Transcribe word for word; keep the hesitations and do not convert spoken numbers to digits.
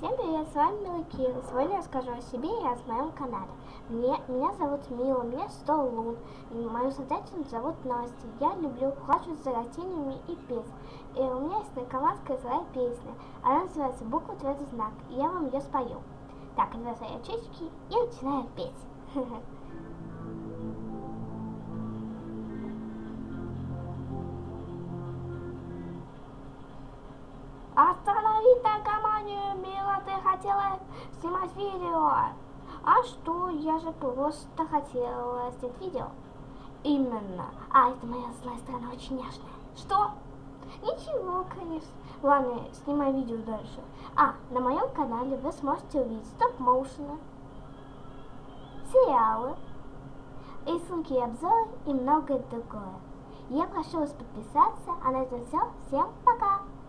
Всем привет, с вами Мила Кира. Сегодня я расскажу о себе и о своем канале. Мне, меня зовут Мила, мне сто лун. Мою создательницу зовут Настя. Я люблю ухаживать за растениями и петь. И у меня есть наркоманская своя песня. Она называется «Буква твердый знак». И я вам ее спою. Так, две свои очечки и начинаю петь. Остановить наркоманию, Мила, ты хотела снимать видео. А что, я же просто хотела снять видео. Именно. А, это моя злая сторона очень няшная. Что? Ничего, конечно. Ладно, снимай видео дальше. А, на моем канале вы сможете увидеть стоп-моушены, сериалы, рисунки и обзоры и многое другое. Я прошу вас подписаться, а на этом все. Всем пока!